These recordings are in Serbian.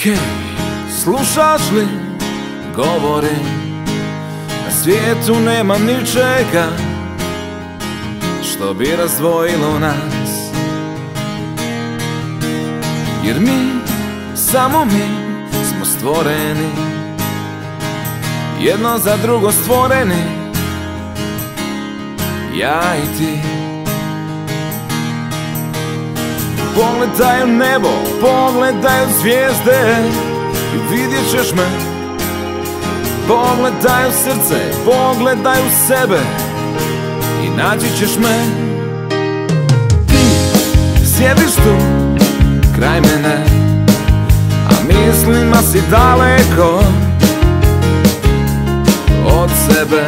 Hej, slušaš li? Govorim, na svijetu nema ničega što bi razdvojilo nas. Jer mi, samo mi smo stvoreni, jedno za drugo stvoreni, ja i ti. Pogledaj u nebo, pogledaj u zvijezde i vidjet ćeš me. Pogledaj u srce, pogledaj u sebe i naći ćeš me. Ti sjediš tu kraj mene, a mislima si daleko od sebe.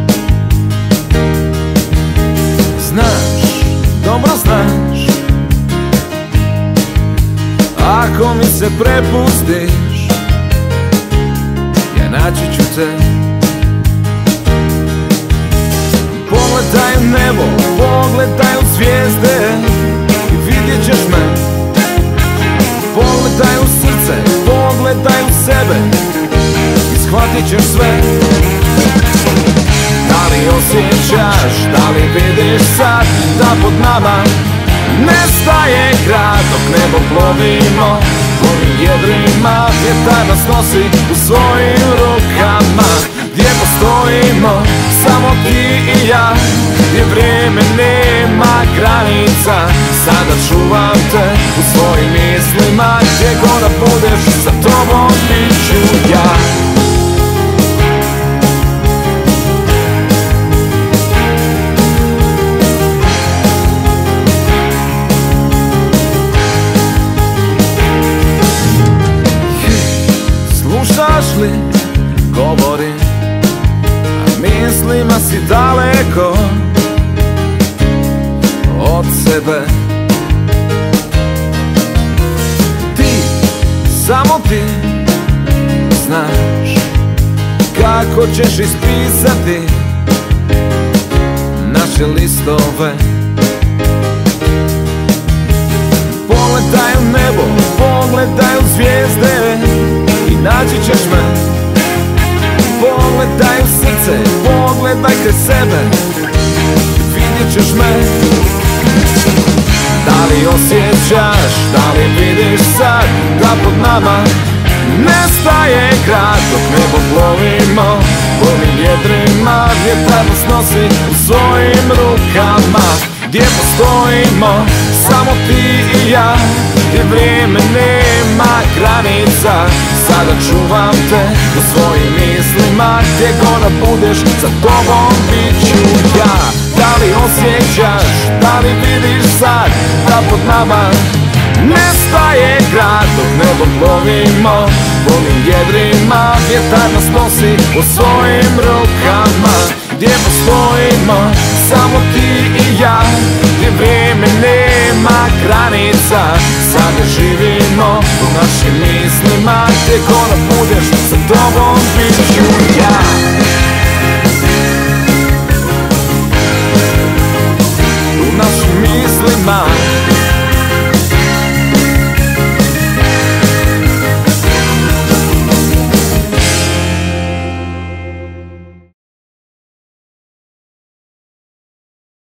Znaš, dobro znaš, ako mi se prepustiš, ja naći ću te. Pogledaj u nebo, pogledaj u zvijezde i vidjet ćeš me. Pogledaj u srce, pogledaj u sebe i shvatit ćeš sve. Da li osjećaš, da li vidiš sad da pod nama nestaje grad, dok nebo plovimo punim jedrima, vjetar nas nosi u svojim rukama. Gdje postojimo samo ti i ja, gdje vrijeme nema granica. Sada čuvam te u svojim mislima, gdje god da budeš, sa tobom bit ću ja. Slušaš li? Govorim, a mislima si daleko od sebe. Ti, samo ti znaš kako ćeš ispisati naše listove. Pogledaj u nebo, pogledaj u zvijezde i naći ćeš me. Pogledaj u srce, pogledaj kraj sebe, vidjet ćeš me. Da li osjećaš, da li vidiš sad da pod nama nestaje grad, dok nebo plovimo punim jedrima, vjetar nas nosi u svojim rukama. Gdje postojimo samo ti i ja, gdje vrijeme nema granica. Sada čuvam te u svojim mislima, gdje god da budeš, sa tobom bit ću ja. Da li osjećaš, da li vidiš sad da pod nama nestaje grad, dok nebo plovimo punim jedrima, vjetar nas nosi u svojim rukama. Gdje postojimo samo ti i ja, gdje vrijeme nema granica. Sada živimo u našim mislima, gdje god da budeš, sa tobom bit ću ja. U našim mislima.